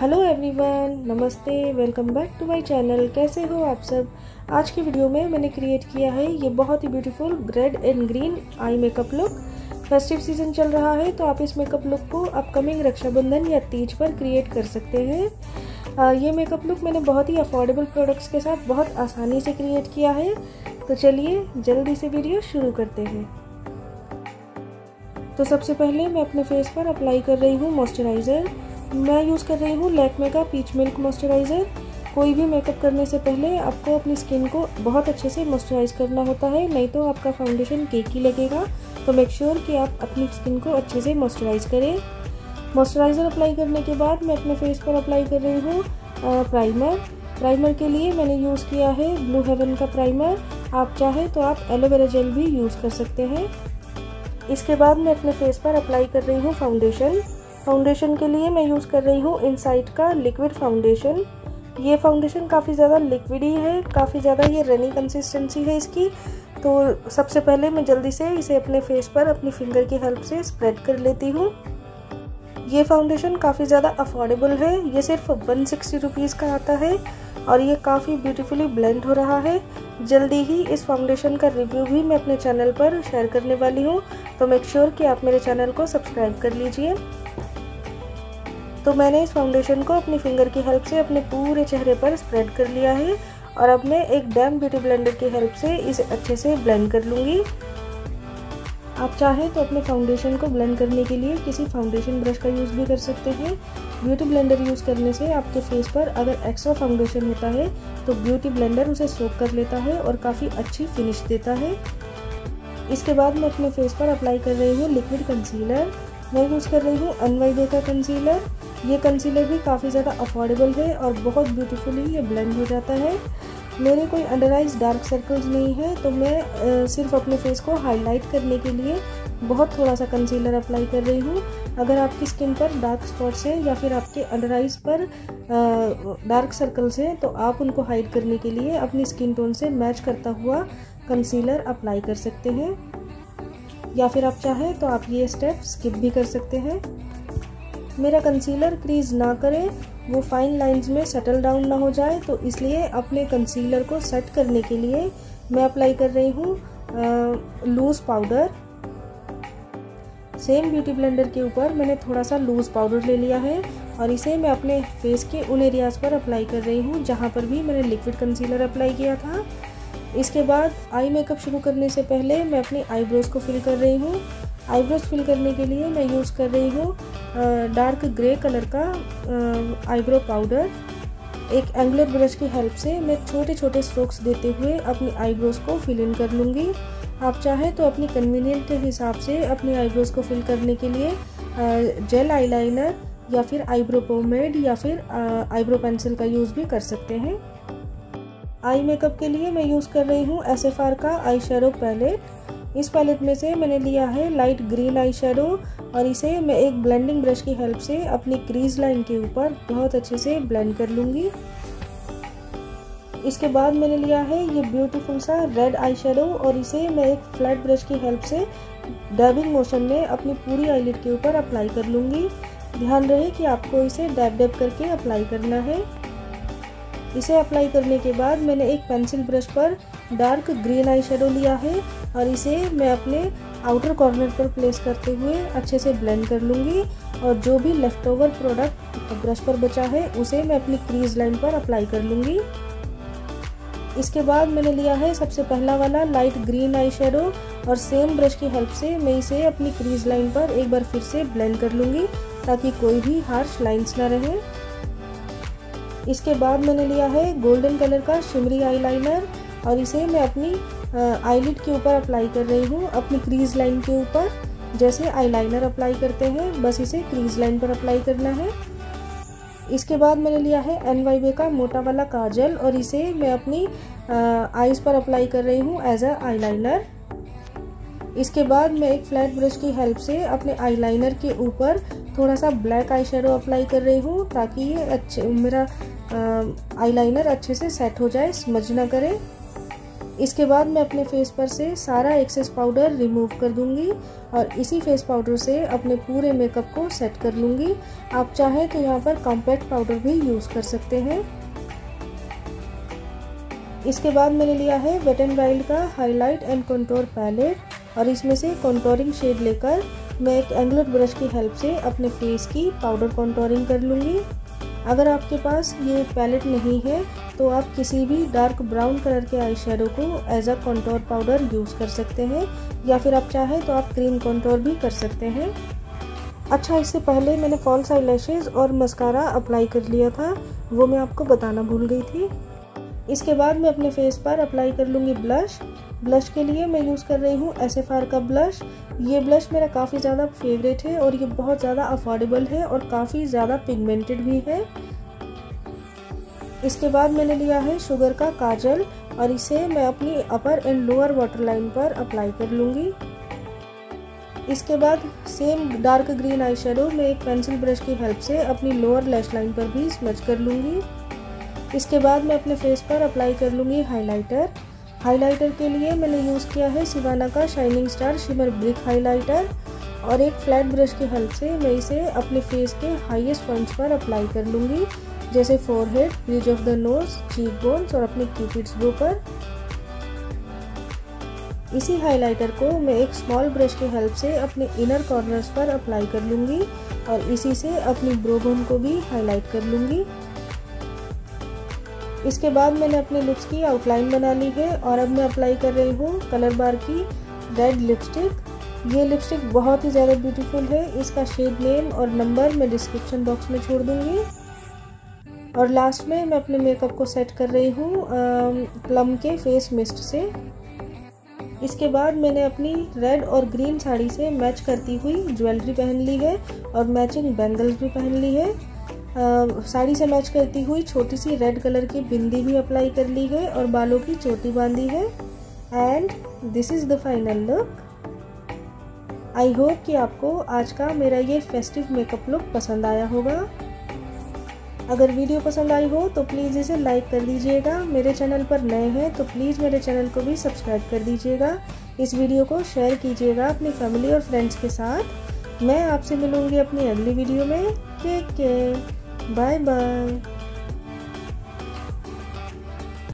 Hello everyone, नमस्ते, welcome back to my channel. कैसे हो आप सब। आज की वीडियो में मैंने क्रिएट किया है ये बहुत ही beautiful red and green eye makeup look. Festive season चल रहा है तो आप इस मेकअप लुक को अपकमिंग रक्षाबंधन या तीज पर क्रिएट कर सकते हैं। ये मेकअप लुक मैंने बहुत ही अफोर्डेबल प्रोडक्ट्स के साथ बहुत आसानी से क्रिएट किया है। तो चलिए जल्दी से वीडियो शुरू करते हैं। तो सबसे पहले मैं अपने फेस पर अप्लाई कर रही हूँ मॉइस्चराइज़र। मैं यूज़ कर रही हूँ लैक्मे का पीच मिल्क मॉइस्चराइज़र। कोई भी मेकअप करने से पहले आपको अपनी स्किन को बहुत अच्छे से मॉइस्चराइज़ करना होता है, नहीं तो आपका फाउंडेशन केकी लगेगा। तो मेक श्योर कि आप अपनी स्किन को अच्छे से मॉइस्चराइज़ करें। मॉइस्चराइज़र अप्लाई करने के बाद मैं अपने फेस पर अप्लाई कर रही हूँ प्राइमर के लिए मैंने यूज़ किया है ब्लू हेवन का प्राइमर। आप चाहे तो आप एलोवेरा जेल भी यूज़ कर सकते हैं। इसके बाद मैं अपने फेस पर अप्लाई कर रही हूँ फाउंडेशन के लिए मैं यूज़ कर रही हूँ इनसाइट का लिक्विड फाउंडेशन। ये फाउंडेशन काफ़ी ज़्यादा लिक्विड ही है, काफ़ी ज़्यादा ये रनी कंसिस्टेंसी है इसकी। तो सबसे पहले मैं जल्दी से इसे अपने फेस पर अपनी फिंगर की हेल्प से स्प्रेड कर लेती हूँ। ये फाउंडेशन काफ़ी ज़्यादा अफोर्डेबल है, ये सिर्फ 160 रुपीज़ का आता है और ये काफ़ी ब्यूटीफुली ब्लेंड हो रहा है। जल्दी ही इस फाउंडेशन का रिव्यू भी मैं अपने चैनल पर शेयर करने वाली हूँ, तो मेक श्योर कि आप मेरे चैनल को सब्सक्राइब कर लीजिए। तो मैंने इस फाउंडेशन को अपनी फिंगर की हेल्प से अपने पूरे चेहरे पर स्प्रेड कर लिया है और अब मैं एक डैम ब्यूटी ब्लेंडर की हेल्प से इसे अच्छे से ब्लेंड कर लूँगी। आप चाहें तो अपने फाउंडेशन को ब्लेंड करने के लिए किसी फाउंडेशन ब्रश का यूज़ भी कर सकते हैं। ब्यूटी ब्लेंडर यूज़ करने से आपके फेस पर अगर एक्स्ट्रा फाउंडेशन होता है तो ब्यूटी ब्लेंडर उसे सोक कर लेता है और काफ़ी अच्छी फिनिश देता है। इसके बाद मैं अपने फेस पर अप्लाई कर रही हूँ लिक्विड कंसीलर। मैं यूज़ कर रही हूँ NYB का कंसीलर। ये कंसीलर भी काफ़ी ज़्यादा अफोर्डेबल है और बहुत ब्यूटीफुली ये ब्लेंड हो जाता है। मेरे कोई अंडर आइज डार्क सर्कल्स नहीं है, तो मैं सिर्फ अपने फेस को हाईलाइट करने के लिए बहुत थोड़ा सा कंसीलर अप्लाई कर रही हूँ। अगर आपकी स्किन पर डार्क स्पॉट्स हैं या फिर आपके अंडर आइज पर डार्क सर्कल्स हैं तो आप उनको हाइड करने के लिए अपनी स्किन टोन से मैच करता हुआ कंसीलर अप्लाई कर सकते हैं, या फिर आप चाहें तो आप ये स्टेप स्किप भी कर सकते हैं। मेरा कंसीलर क्रीज ना करे, वो फाइन लाइंस में सेटल डाउन ना हो जाए, तो इसलिए अपने कंसीलर को सेट करने के लिए मैं अप्लाई कर रही हूँ loose powder. Same beauty blender के ऊपर मैंने थोड़ा सा लूज़ पाउडर ले लिया है और इसे मैं अपने फेस के उन एरियाज़ पर अप्लाई कर रही हूँ जहाँ पर भी मैंने लिक्विड कंसीलर अप्लाई किया था। इसके बाद आई मेकअप शुरू करने से पहले मैं अपनी आईब्रोज को फिल कर रही हूँ। आईब्रोज फिल करने के लिए मैं यूज़ कर रही हूँ डार्क ग्रे कलर का आईब्रो पाउडर। एक एंगुलर ब्रश की हेल्प से मैं छोटे छोटे स्ट्रोक्स देते हुए अपनी आईब्रोज को फिल इन कर लूँगी। आप चाहें तो अपनी कन्वीनियंट के हिसाब से अपनी आईब्रोज को फिल करने के लिए जेल आईलाइनर या फिर आईब्रो पोमेड या फिर आईब्रो पेंसिल का यूज़ भी कर सकते हैं। आई मेकअप के लिए मैं यूज़ कर रही हूँ SFR का आई शेडो पैलेट। इस पैलेट में से मैंने लिया है लाइट ग्रीन आई शेडो और इसे मैं एक ब्लेंडिंग ब्रश की हेल्प से अपनी क्रीज लाइन के ऊपर बहुत अच्छे से ब्लेंड कर लूँगी। इसके बाद मैंने लिया है ये ब्यूटीफुल सा रेड आई शेडो और इसे मैं एक फ्लैट ब्रश की हेल्प से डैबिंग मोशन में अपनी पूरी आईलिड के ऊपर अप्लाई कर लूँगी। ध्यान रहे कि आपको इसे डैब करके अप्लाई करना है। इसे अप्लाई करने के बाद मैंने एक पेंसिल ब्रश पर डार्क ग्रीन आई शेडो लिया है और इसे मैं अपने आउटर कॉर्नर पर प्लेस करते हुए अच्छे से ब्लेंड कर लूँगी और जो भी लेफ्ट ओवर प्रोडक्ट ब्रश पर बचा है उसे मैं अपनी क्रीज लाइन पर अप्लाई कर लूँगी। इसके बाद मैंने लिया है सबसे पहला वाला लाइट ग्रीन आई शेडो और सेम ब्रश की हेल्प से मैं इसे अपनी क्रीज लाइन पर एक बार फिर से ब्लेंड कर लूँगी ताकि कोई भी हार्श लाइंस ना रहे। इसके बाद मैंने लिया है गोल्डन कलर का शिमरी आईलाइनर और इसे मैं अपनी आईलिड के ऊपर अप्लाई कर रही हूँ, अपनी क्रीज लाइन के ऊपर। जैसे आईलाइनर अप्लाई करते हैं बस इसे क्रीज लाइन पर अप्लाई करना है। इसके बाद मैंने लिया है NYB का मोटा वाला काजल और इसे मैं अपनी आईज पर अप्लाई कर रही हूँ एज अ आईलाइनर। इसके बाद मैं एक फ्लैट ब्रश की हेल्प से अपने आईलाइनर के ऊपर थोड़ा सा ब्लैक आई शेडो अप्लाई कर रही हूँ ताकि ये मेरा आईलाइनर अच्छे से सेट हो जाए, स्मज ना करे। इसके बाद मैं अपने फेस पर से सारा एक्सेस पाउडर रिमूव कर दूंगी और इसी फेस पाउडर से अपने पूरे मेकअप को सेट कर लूँगी। आप चाहें तो यहाँ पर कॉम्पैक्ट पाउडर भी यूज़ कर सकते हैं। इसके बाद मैंने लिया है वेट एंड वाइल्ड का हाईलाइट एंड कंटूर पैलेट और इसमें से कंटूरिंग शेड लेकर मैं एक एंगुलर ब्रश की हेल्प से अपने फेस की पाउडर कंटूरिंग कर लूँगी। अगर आपके पास ये पैलेट नहीं है तो आप किसी भी डार्क ब्राउन कलर के आई शेडो को as a contour powder use कर सकते हैं या फिर आप चाहें तो आप क्रीम कंटूर भी कर सकते हैं। अच्छा, इससे पहले मैंने फॉल्स आई लैशेज़ और मस्कारा अप्लाई कर लिया था, वो मैं आपको बताना भूल गई थी। इसके बाद मैं अपने फेस पर अप्लाई कर लूँगी ब्लश। ब्लश के लिए मैं यूज़ कर रही हूँ SFR का ब्लश। ये ब्लश मेरा काफ़ी ज़्यादा फेवरेट है और ये बहुत ज़्यादा अफोर्डेबल है और काफ़ी ज़्यादा पिगमेंटेड भी है। इसके बाद मैंने लिया है शुगर का काजल और इसे मैं अपनी upper and lower water line पर अप्लाई कर लूँगी। इसके बाद same dark green eye shadow मैं एक पेंसिल ब्रश की हेल्प से अपनी लोअर लैश लाइन पर भी स्मच कर लूँगी। इसके बाद मैं अपने फेस पर अप्लाई कर लूँगी हाइलाइटर। हाइलाइटर के लिए मैंने यूज़ किया है सिवाना का shining star shimmer brick highlighter और एक फ्लैट ब्रश की हेल्प से मैं इसे अपने फेस के हाईएस्ट पॉइंट्स पर अप्लाई कर लूँगी, जैसे forehead, bridge of the nose, cheek bones और अपने क्यूपिड्स बो पर। इसी हाइलाइटर को मैं एक स्मॉल ब्रश की हेल्प से अपने इनर कॉर्नर्स पर अप्लाई कर लूँगी और इसी से अपनी ब्रो बोन को भी हाईलाइट कर लूँगी। इसके बाद मैंने अपने लिप्स की आउटलाइन बना ली है और अब मैं अप्लाई कर रही हूँ कलर बार की रेड लिपस्टिक। ये लिपस्टिक बहुत ही ज़्यादा ब्यूटीफुल है। इसका शेड नेम और नंबर मैं डिस्क्रिप्शन बॉक्स में छोड़ दूँगी। और लास्ट में मैं अपने मेकअप को सेट कर रही हूँ प्लम के फेस मिस्ट से। इसके बाद मैंने अपनी रेड और ग्रीन साड़ी से मैच करती हुई ज्वेलरी पहन ली है और मैचिंग बैंगल्स भी पहन ली है। साड़ी से मैच करती हुई छोटी सी रेड कलर की बिंदी भी अप्लाई कर ली है और बालों की चोटी बांधी है। And this is the final look. I hope कि आपको आज का मेरा ये फेस्टिव मेकअप लुक पसंद आया होगा। अगर वीडियो पसंद आई हो तो प्लीज़ इसे लाइक कर दीजिएगा। मेरे चैनल पर नए हैं तो प्लीज़ मेरे चैनल को भी सब्सक्राइब कर दीजिएगा। इस वीडियो को शेयर कीजिएगा अपनी फैमिली और फ्रेंड्स के साथ। मैं आपसे मिलूंगी अपनी अगली वीडियो में। Take care, bye bye.